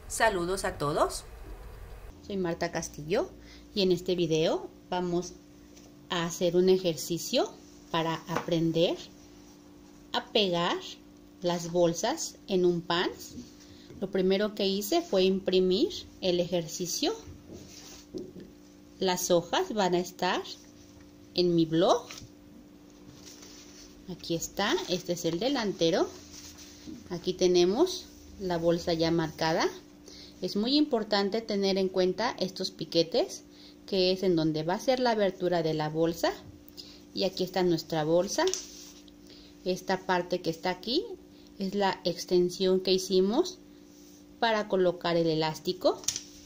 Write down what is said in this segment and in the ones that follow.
Saludos a todos. Soy Marta Castillo y en este video vamos a hacer un ejercicio para aprender a pegar las bolsas en un pants. Lo primero que hice fue imprimir el ejercicio. Las hojas van a estar en mi blog. Aquí está, este es el delantero. Aquí tenemos la bolsa ya marcada. Es muy importante tener en cuenta estos piquetes, que es en donde va a ser la abertura de la bolsa. Y aquí está nuestra bolsa. Esta parte que está aquí es la extensión que hicimos para colocar el elástico.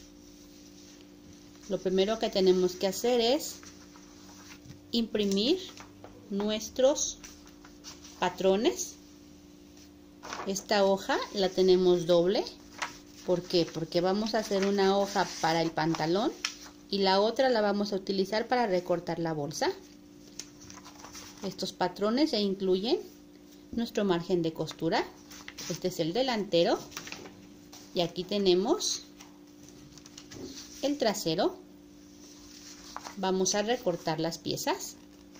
Lo primero que tenemos que hacer es imprimir nuestros patrones. Esta hoja la tenemos doble. ¿Por qué? Porque vamos a hacer una hoja para el pantalón y la otra la vamos a utilizar para recortar la bolsa. Estos patrones ya incluyen nuestro margen de costura. Este es el delantero y aquí tenemos el trasero. Vamos a recortar las piezas.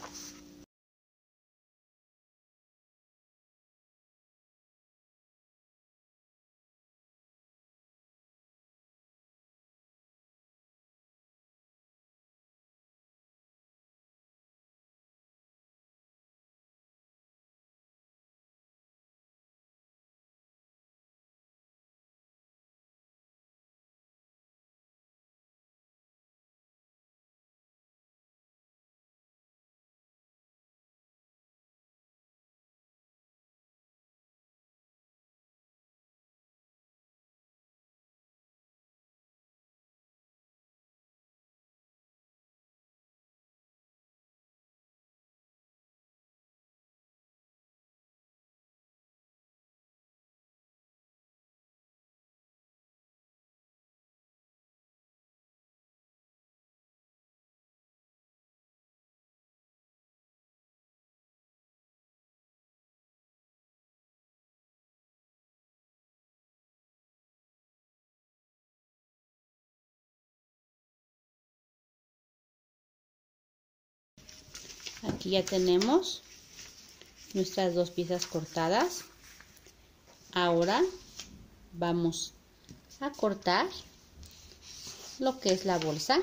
Aquí ya tenemos nuestras dos piezas cortadas. Ahora vamos a cortar lo que es la bolsa.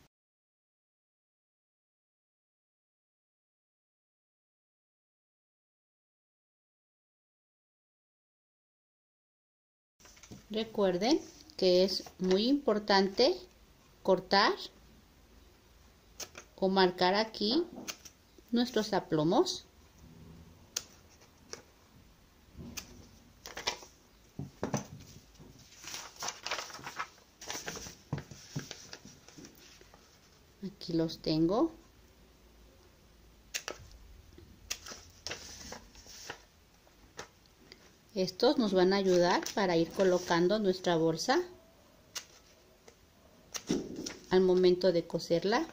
Recuerden que es muy importante cortar o marcar aquí nuestros aplomos. Aquí los tengo. Estos nos van a ayudar para ir colocando nuestra bolsa al momento de coserla.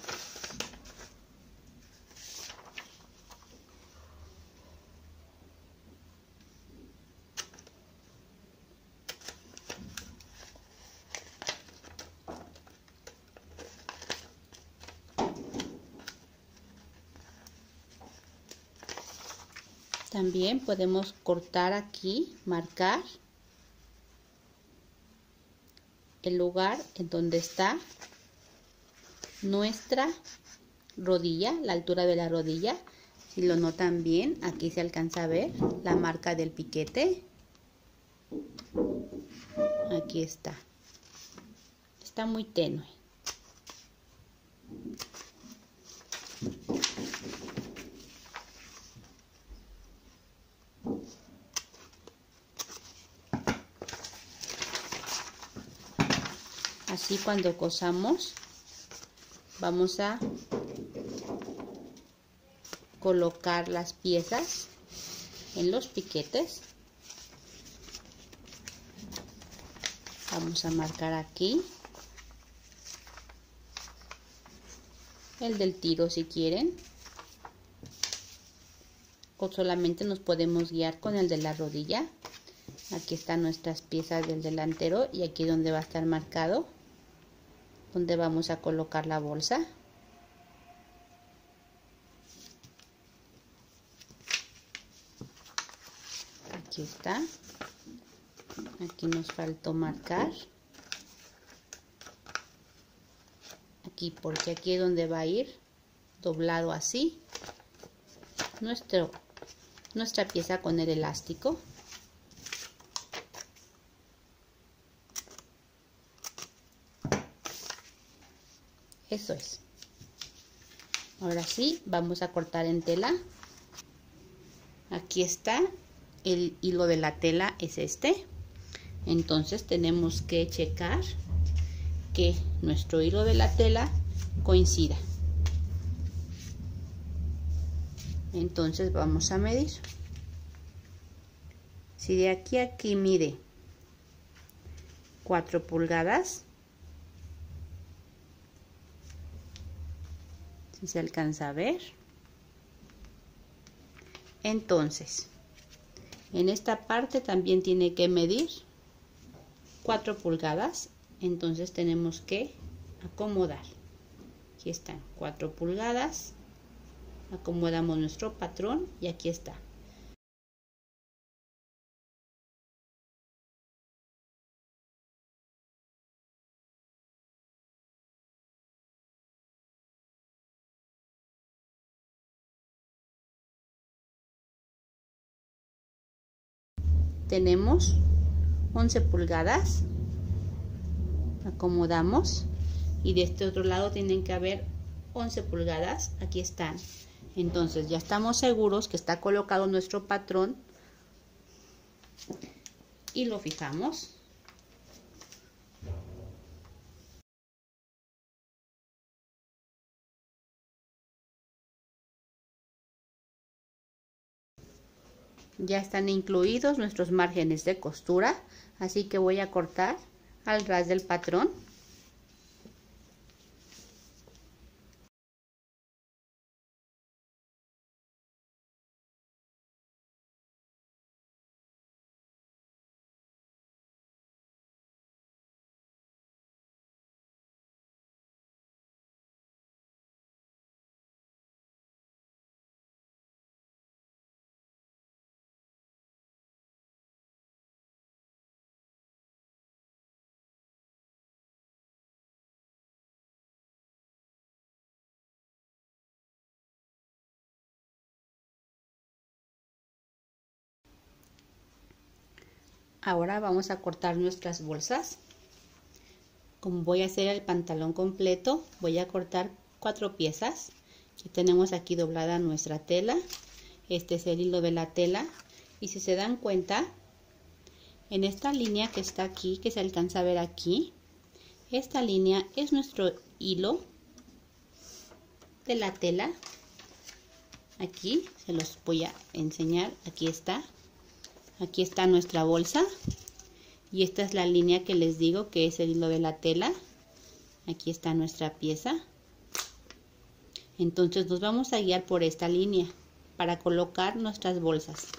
También podemos cortar aquí, marcar el lugar en donde está nuestra rodilla, la altura de la rodilla. Si lo notan bien, aquí se alcanza a ver la marca del piquete. Aquí está. Está muy tenue. Así cuando cosamos vamos a colocar las piezas en los piquetes. Vamos a marcar aquí el del tiro si quieren, o solamente nos podemos guiar con el de la rodilla. Aquí están nuestras piezas del delantero y aquí donde va a estar marcado, donde vamos a colocar la bolsa. Aquí está. Aquí nos faltó marcar. Aquí, porque aquí es donde va a ir doblado así nuestra pieza con el elástico. Eso es. Ahora sí, vamos a cortar en tela. Aquí está, el hilo de la tela es este. Entonces tenemos que checar que nuestro hilo de la tela coincida. Entonces vamos a medir. Si de aquí a aquí mide 4 pulgadas, si se alcanza a ver, entonces en esta parte también tiene que medir 4 pulgadas. Entonces tenemos que acomodar. Aquí están 4 pulgadas. Acomodamos nuestro patrón y aquí está. Tenemos 11 pulgadas. Acomodamos y de este otro lado tienen que haber 11 pulgadas. Aquí están. Entonces ya estamos seguros que está colocado nuestro patrón y lo fijamos. Ya están incluidos nuestros márgenes de costura, así que voy a cortar al ras del patrón. Ahora vamos a cortar nuestras bolsas. Como voy a hacer el pantalón completo, voy a cortar 4 piezas. Ya tenemos aquí doblada nuestra tela. Este es el hilo de la tela. Y si se dan cuenta, en esta línea que está aquí, que se alcanza a ver aquí, esta línea es nuestro hilo de la tela. Aquí se los voy a enseñar. Aquí está. Aquí está nuestra bolsa y esta es la línea que les digo que es el hilo de la tela. Aquí está nuestra pieza. Entonces nos vamos a guiar por esta línea para colocar nuestras bolsas.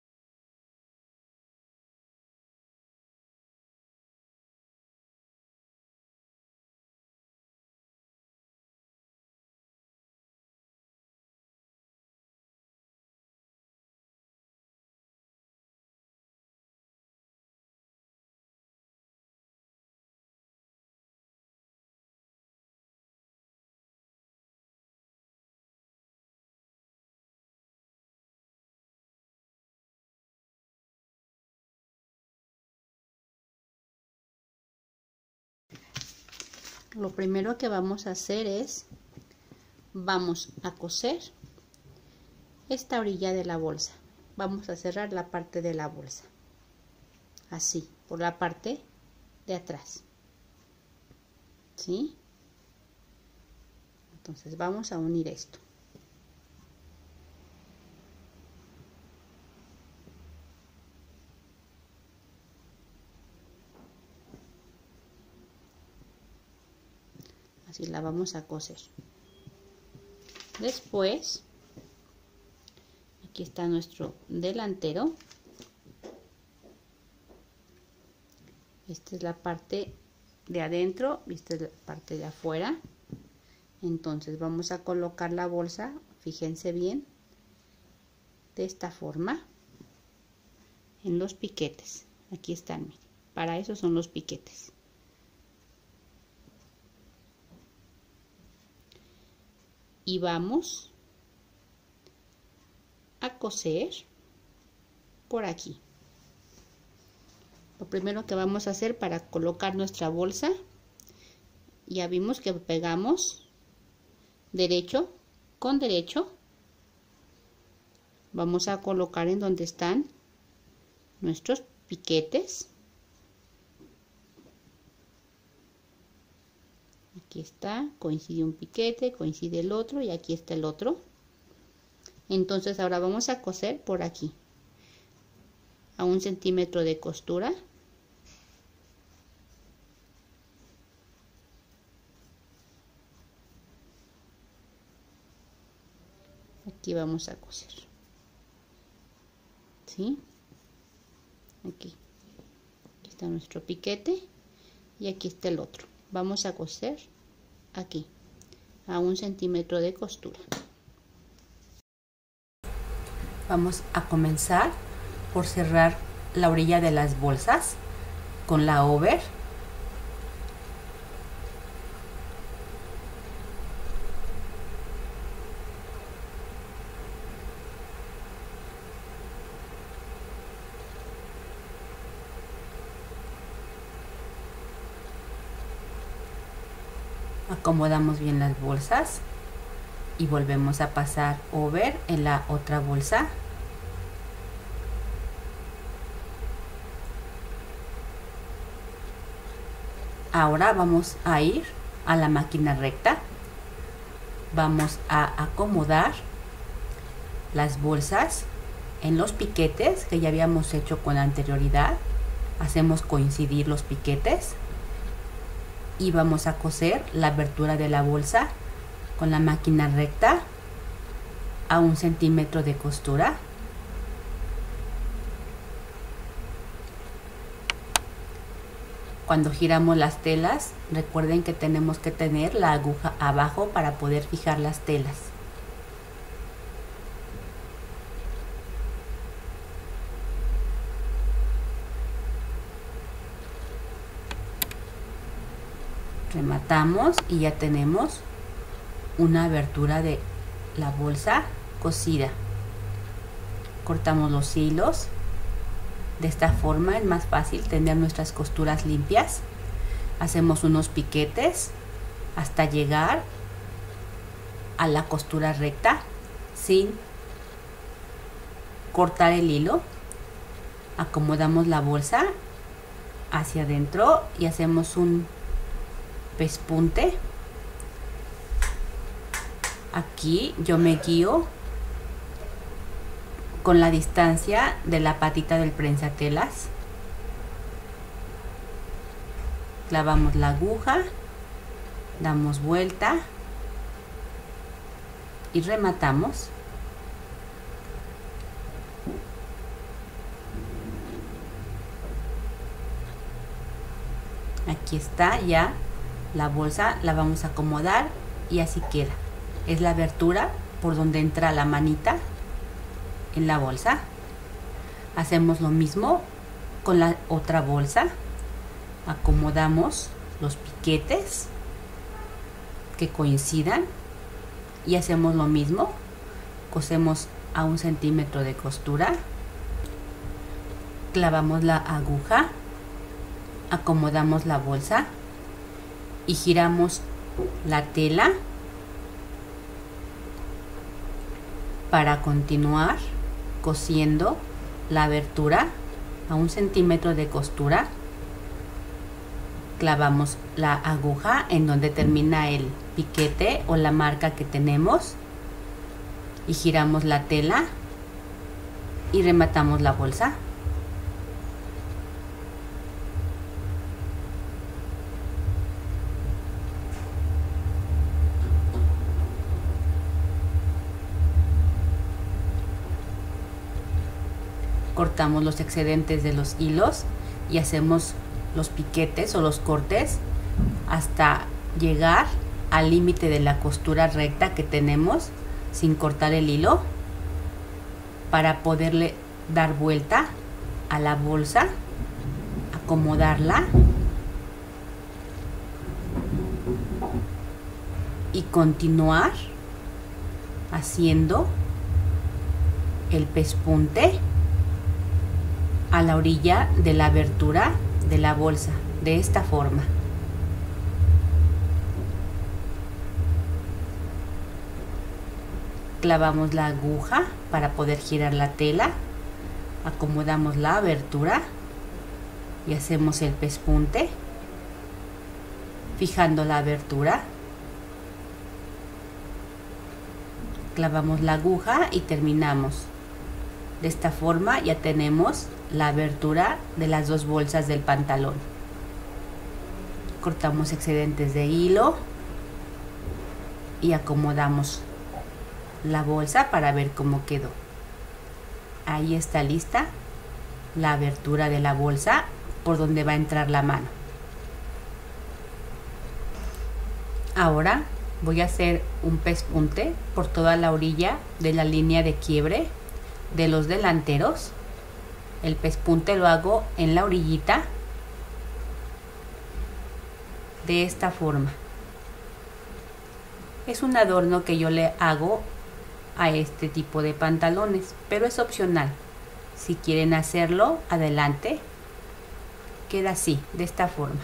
Lo primero que vamos a hacer es, vamos a coser esta orilla de la bolsa. Vamos a cerrar la parte de la bolsa. Así, por la parte de atrás. ¿Sí? Entonces vamos a unir esto. Así la vamos a coser. Después, aquí está nuestro delantero. Esta es la parte de adentro y esta es la parte de afuera. Entonces vamos a colocar la bolsa, fíjense bien, de esta forma en los piquetes. Aquí están, miren, para eso son los piquetes. Y vamos a coser por aquí. Lo primero que vamos a hacer para colocar nuestra bolsa, ya vimos que pegamos derecho con derecho. Vamos a colocar en donde están nuestros piquetes. Aquí está, coincide un piquete, coincide el otro y aquí está el otro. Entonces ahora vamos a coser por aquí a 1 centímetro de costura. Aquí vamos a coser, ¿sí? Aquí está nuestro piquete y aquí está el otro. Vamos a coser aquí a 1 centímetro de costura. Vamos a comenzar por cerrar la orilla de las bolsas con la over. Acomodamos bien las bolsas y volvemos a pasar over en la otra bolsa. Ahora vamos a ir a la máquina recta. Vamos a acomodar las bolsas en los piquetes que ya habíamos hecho con anterioridad. Hacemos coincidir los piquetes y vamos a coser la abertura de la bolsa con la máquina recta a 1 centímetro de costura. Cuando giramos las telas, recuerden que tenemos que tener la aguja abajo para poder fijar las telas. Rematamos y ya tenemos una abertura de la bolsa cosida. Cortamos los hilos. De esta forma es más fácil tener nuestras costuras limpias. Hacemos unos piquetes hasta llegar a la costura recta sin cortar el hilo. Acomodamos la bolsa hacia adentro y hacemos un pespunte. Aquí yo me guío con la distancia de la patita del prensatelas. Clavamos la aguja, damos vuelta y rematamos. Aquí está ya la bolsa, la vamos a acomodar y así queda. Es la abertura por donde entra la manita en la bolsa. Hacemos lo mismo con la otra bolsa. Acomodamos los piquetes que coincidan y hacemos lo mismo. Cosemos a 1 centímetro de costura. Clavamos la aguja, acomodamos la bolsa y giramos la tela para continuar cosiendo la abertura a 1 centímetro de costura. Clavamos la aguja en donde termina el piquete o la marca que tenemos y giramos la tela y rematamos la bolsa. Cortamos los excedentes de los hilos y hacemos los piquetes o los cortes hasta llegar al límite de la costura recta que tenemos sin cortar el hilo, para poderle dar vuelta a la bolsa, acomodarla y continuar haciendo el pespunte a la orilla de la abertura de la bolsa, de esta forma. Clavamos la aguja para poder girar la tela, acomodamos la abertura y hacemos el pespunte, fijando la abertura. Clavamos la aguja y terminamos. De esta forma ya tenemos la abertura de las dos bolsas del pantalón. Cortamos excedentes de hilo y acomodamos la bolsa para ver cómo quedó. Ahí está lista la abertura de la bolsa por donde va a entrar la mano. Ahora voy a hacer un pespunte por toda la orilla de la línea de quiebre de los delanteros. El pespunte lo hago en la orillita de esta forma. Es un adorno que yo le hago a este tipo de pantalones, pero es opcional. Si quieren hacerlo, adelante. Queda así, de esta forma.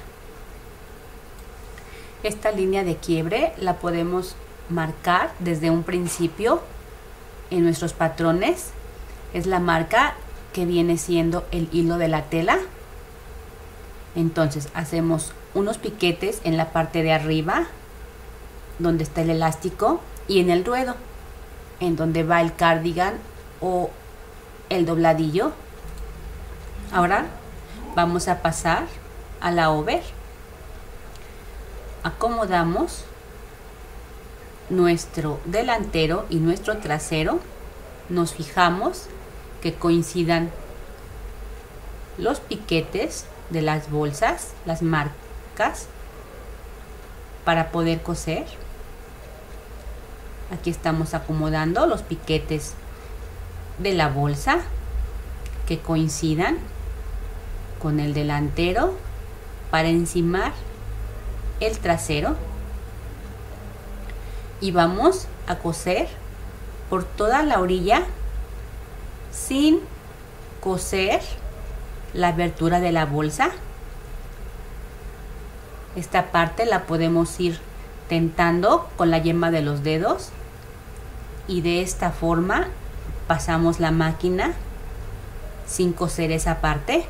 Esta línea de quiebre la podemos marcar desde un principio en nuestros patrones. Es la marca que viene siendo el hilo de la tela. Entonces hacemos unos piquetes en la parte de arriba donde está el elástico y en el ruedo en donde va el cardigan o el dobladillo. Ahora vamos a pasar a la over. Acomodamos nuestro delantero y nuestro trasero. Nos fijamos que coincidan los piquetes de las bolsas, las marcas, para poder coser. Aquí estamos acomodando los piquetes de la bolsa que coincidan con el delantero para encimar el trasero, y vamos a coser por toda la orilla sin coser la abertura de la bolsa. Esta parte la podemos ir tentando con la yema de los dedos y de esta forma pasamos la máquina sin coser esa parte.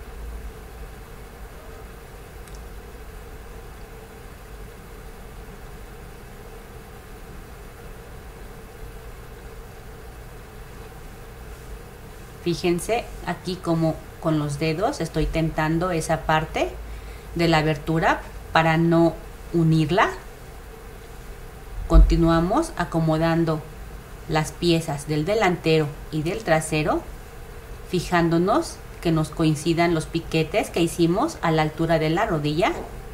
Fíjense aquí como con los dedos estoy tentando esa parte de la abertura para no unirla. Continuamos acomodando las piezas del delantero y del trasero, fijándonos que nos coincidan los piquetes que hicimos a la altura de la rodilla.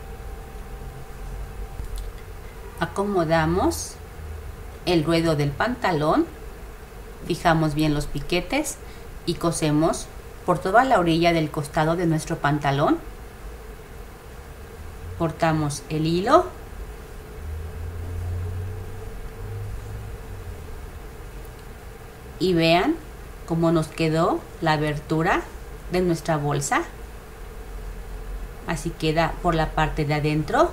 Acomodamos el ruedo del pantalón, fijamos bien los piquetes y cosemos por toda la orilla del costado de nuestro pantalón. Cortamos el hilo y vean cómo nos quedó la abertura de nuestra bolsa. Así queda por la parte de adentro.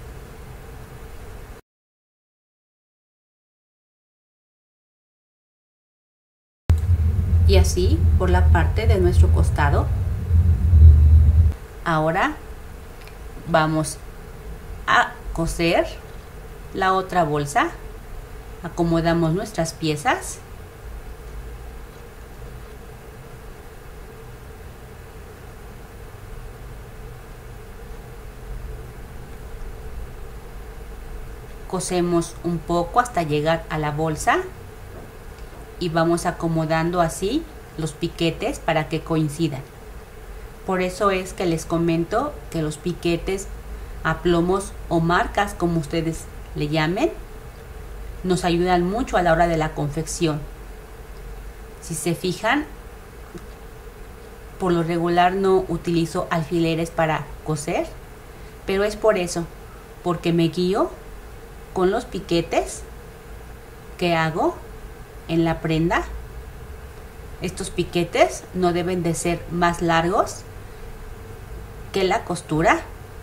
Y así por la parte de nuestro costado. Ahora vamos a coser la otra bolsa. Acomodamos nuestras piezas. Cosemos un poco hasta llegar a la bolsa y vamos acomodando así los piquetes para que coincidan. Por eso es que les comento que los piquetes, aplomos o marcas, como ustedes le llamen, nos ayudan mucho a la hora de la confección. Si se fijan, por lo regular no utilizo alfileres para coser, pero es por eso, porque me guío con los piquetes que hago en la prenda. Estos piquetes no deben de ser más largos que la costura.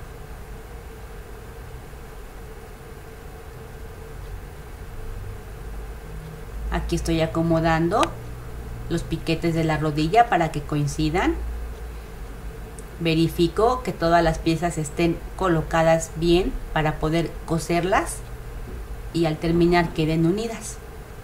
Aquí estoy acomodando los piquetes de la rodilla para que coincidan. Verifico que todas las piezas estén colocadas bien para poder coserlas y al terminar queden unidas.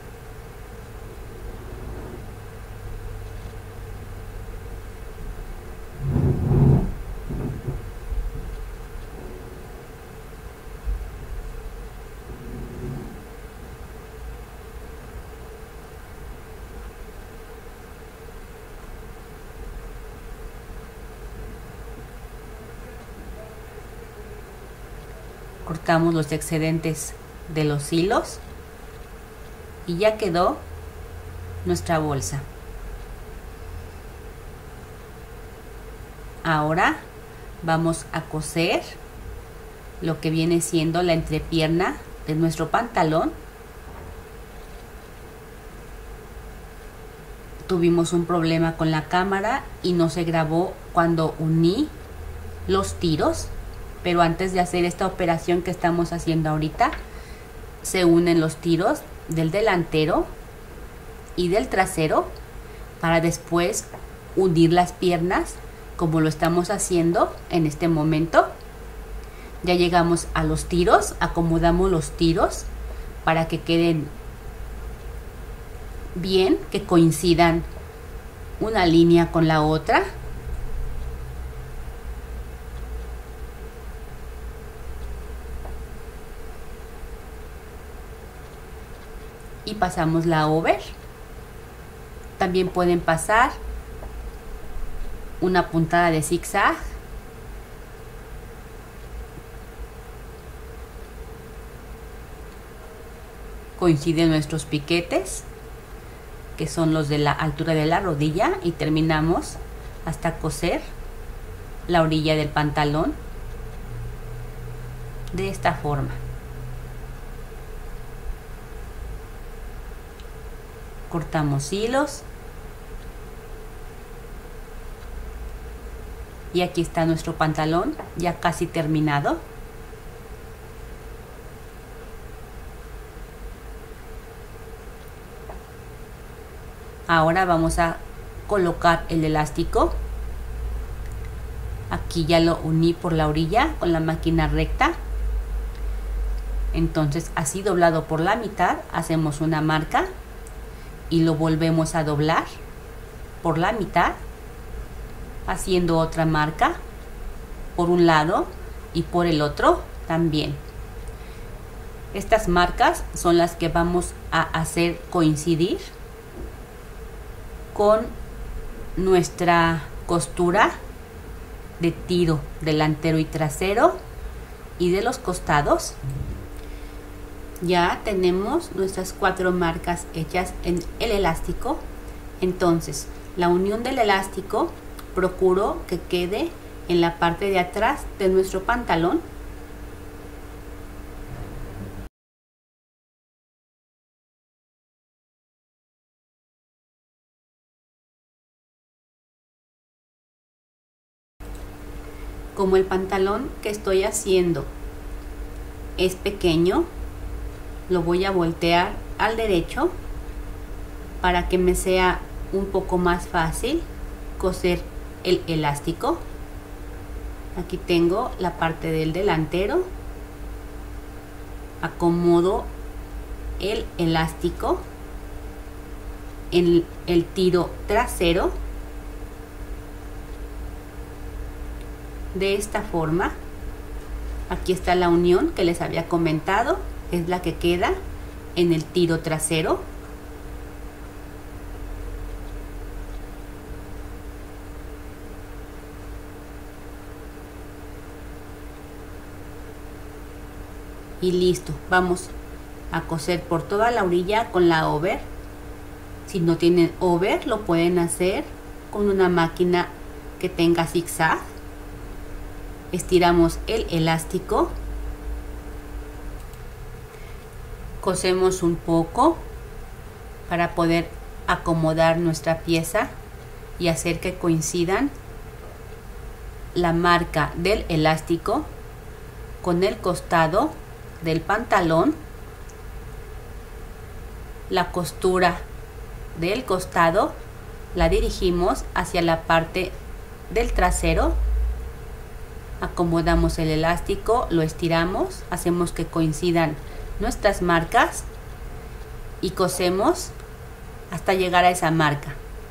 Cortamos los excedentes de los hilos y ya quedó nuestra bolsa. Ahora vamos a coser lo que viene siendo la entrepierna de nuestro pantalón. Tuvimos un problema con la cámara y no se grabó cuando uní los tiros. Pero antes de hacer esta operación que estamos haciendo ahorita, se unen los tiros del delantero y del trasero para después unir las piernas como lo estamos haciendo en este momento. Ya llegamos a los tiros, acomodamos los tiros para que queden bien, que coincidan una línea con la otra. Y pasamos la over. También pueden pasar una puntada de zigzag. Coinciden nuestros piquetes, que son los de la altura de la rodilla, y terminamos hasta coser la orilla del pantalón de esta forma. Cortamos hilos y aquí está nuestro pantalón ya casi terminado. Ahora vamos a colocar el elástico. Aquí ya lo uní por la orilla con la máquina recta. Entonces, así doblado por la mitad, hacemos una marca y lo volvemos a doblar por la mitad, haciendo otra marca por un lado y por el otro también. Estas marcas son las que vamos a hacer coincidir con nuestra costura de tiro delantero y trasero y de los costados. Ya tenemos nuestras 4 marcas hechas en el elástico. Entonces, la unión del elástico procuro que quede en la parte de atrás de nuestro pantalón. Como el pantalón que estoy haciendo es pequeño, lo voy a voltear al derecho para que me sea un poco más fácil coser el elástico. Aquí tengo la parte del delantero, acomodo el elástico en el tiro trasero de esta forma. Aquí está la unión que les había comentado, es la que queda en el tiro trasero. y listo. Vamos a coser por toda la orilla con la over. Si no tienen over, lo pueden hacer con una máquina que tenga zigzag. Estiramos el elástico, cosemos un poco para poder acomodar nuestra pieza y hacer que coincidan la marca del elástico con el costado del pantalón. La costura del costado la dirigimos hacia la parte del trasero. Acomodamos el elástico, lo estiramos, hacemos que coincidan nuestras marcas y cosemos hasta llegar a esa marca.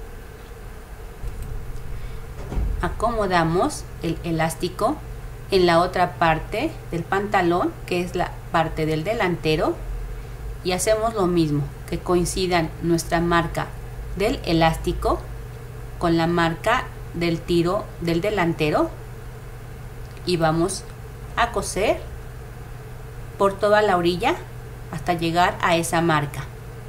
Acomodamos el elástico en la otra parte del pantalón, que es la parte del delantero, y hacemos lo mismo, que coincidan nuestra marca del elástico con la marca del tiro del delantero, y vamos a coser por toda la orilla hasta llegar a esa marca.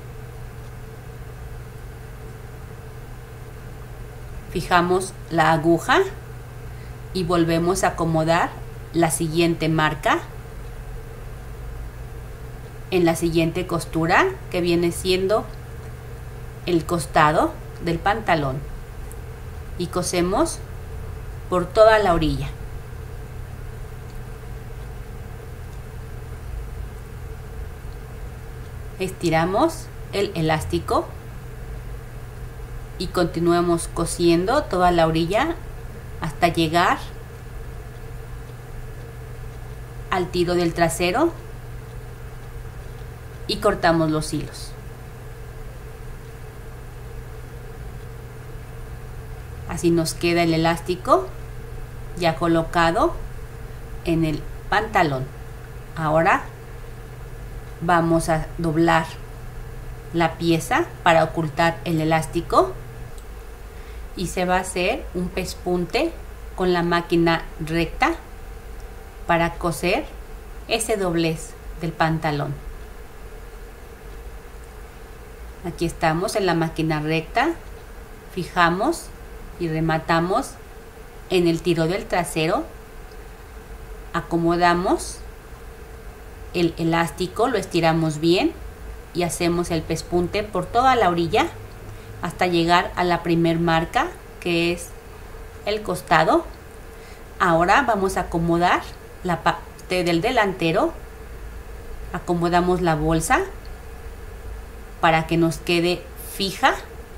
Fijamos la aguja y volvemos a acomodar la siguiente marca en la siguiente costura, que viene siendo el costado del pantalón, y cosemos por toda la orilla. Estiramos el elástico y continuamos cosiendo toda la orilla hasta llegar al tiro del trasero y cortamos los hilos. Así nos queda el elástico ya colocado en el pantalón. Ahora vamos a doblar la pieza para ocultar el elástico y se va a hacer un pespunte con la máquina recta para coser ese doblez del pantalón. Aquí estamos en la máquina recta, fijamos y rematamos en el tiro del trasero, acomodamos el elástico, lo estiramos bien y hacemos el pespunte por toda la orilla hasta llegar a la primer marca, que es el costado. Ahora vamos a acomodar la parte del delantero, acomodamos la bolsa para que nos quede fija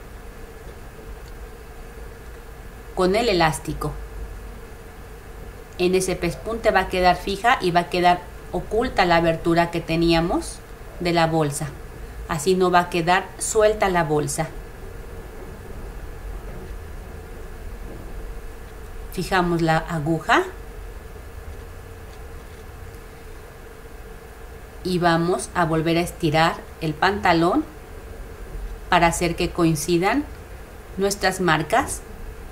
con el elástico. En ese pespunte va a quedar fija y va a quedar oculta la abertura que teníamos de la bolsa. Así no va a quedar suelta la bolsa. Fijamos la aguja y vamos a volver a estirar el pantalón para hacer que coincidan nuestras marcas.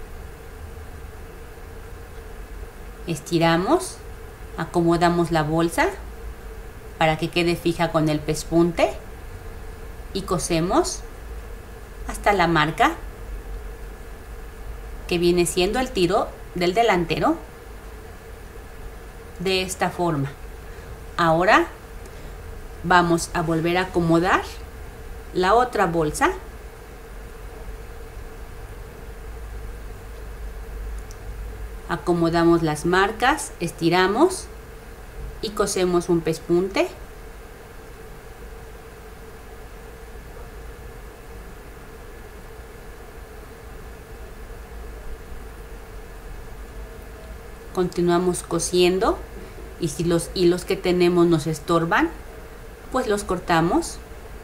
Estiramos, acomodamos la bolsa para que quede fija con el pespunte y cosemos hasta la marca que viene siendo el tiro del delantero, de esta forma. Ahora vamos a volver a acomodar la otra bolsa. Acomodamos las marcas, estiramos y cosemos un pespunte. Continuamos cosiendo y si los hilos que tenemos nos estorban, pues los cortamos.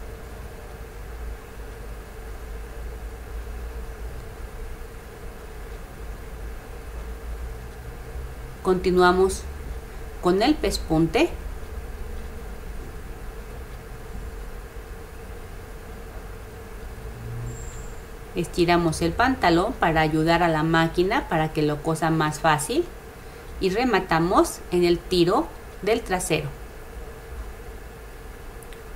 Continuamos con el pespunte. Estiramos el pantalón para ayudar a la máquina para que lo cosa más fácil y rematamos en el tiro del trasero.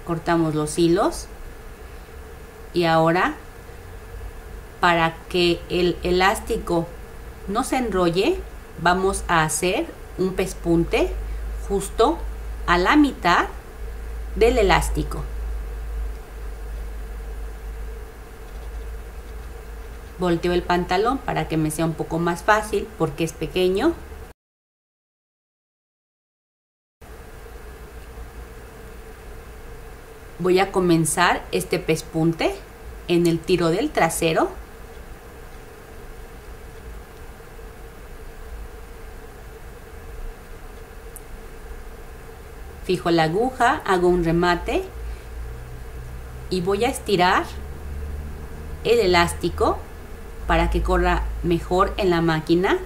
Cortamos los hilos y ahora, para que el elástico no se enrolle, vamos a hacer un pespunte justo a la mitad del elástico. Volteo el pantalón para que me sea un poco más fácil porque es pequeño. Voy a comenzar este pespunte en el tiro del trasero. Fijo la aguja, hago un remate y voy a estirar el elástico para que corra mejor en la máquina.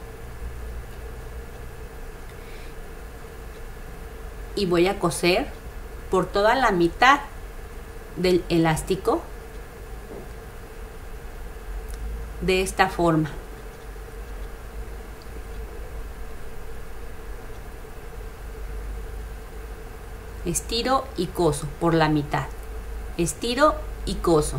Y voy a coser por toda la mitad del elástico de esta forma. Estiro y coso por la mitad. Estiro y coso.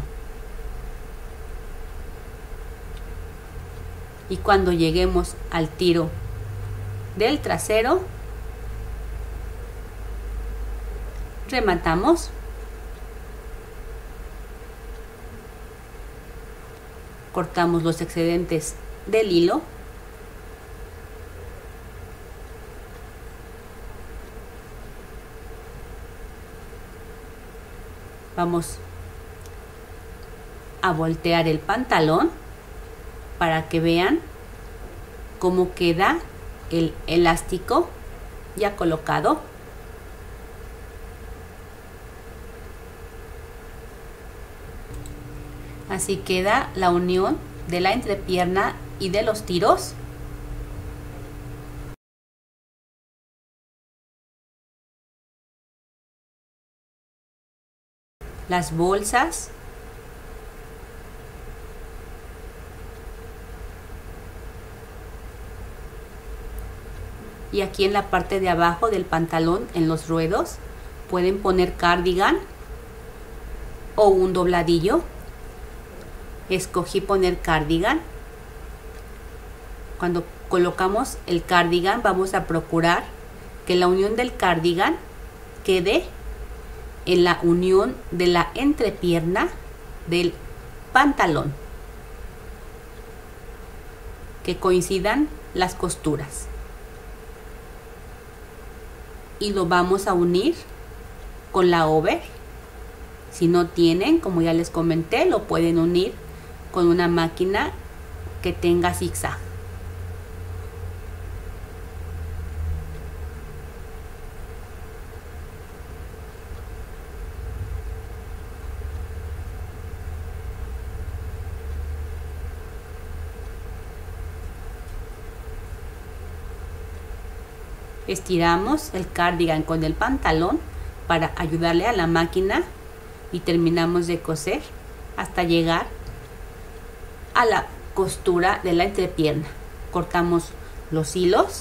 Y cuando lleguemos al tiro del trasero, rematamos. Cortamos los excedentes del hilo. Vamos a voltear el pantalón para que vean cómo queda el elástico ya colocado. Así queda la unión de la entrepierna y de los tiros. Las bolsas. Y aquí en la parte de abajo del pantalón, en los ruedos, pueden poner cardigan o un dobladillo. Escogí poner cardigan. Cuando colocamos el cardigan, vamos a procurar que la unión del cardigan quede en la unión de la entrepierna del pantalón, que coincidan las costuras, y lo vamos a unir con la over. Si no tienen, como ya les comenté, lo pueden unir con una máquina que tenga zigzag. Estiramos el cardigan con el pantalón para ayudarle a la máquina y terminamos de coser hasta llegar a la costura de la entrepierna. Cortamos los hilos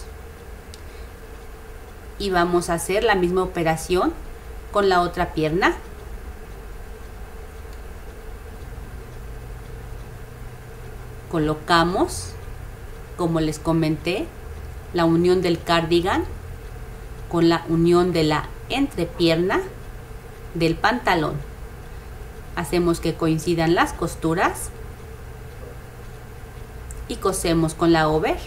y vamos a hacer la misma operación con la otra pierna. Colocamos, como les comenté, la unión del cardigan con la unión de la entrepierna del pantalón. Hacemos que coincidan las costuras y cosemos con la over.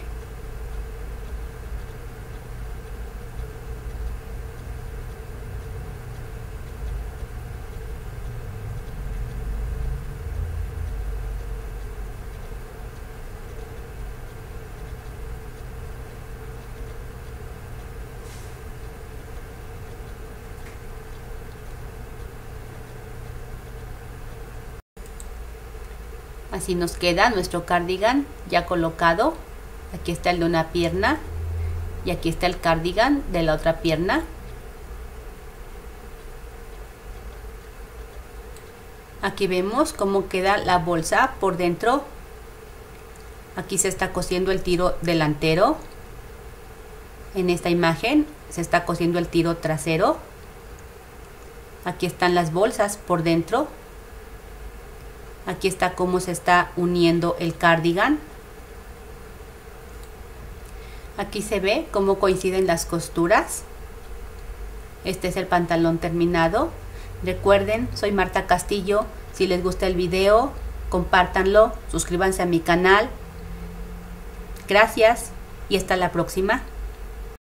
Así nos queda nuestro cardigan ya colocado. Aquí está el de una pierna y aquí está el cardigan de la otra pierna. Aquí vemos cómo queda la bolsa por dentro. Aquí se está cosiendo el tiro delantero. En esta imagen se está cosiendo el tiro trasero. Aquí están las bolsas por dentro. Aquí está cómo se está uniendo el cardigan. Aquí se ve cómo coinciden las costuras. Este es el pantalón terminado. Recuerden, soy Marta Castillo. Si les gusta el video, compártanlo, suscríbanse a mi canal. Gracias y hasta la próxima.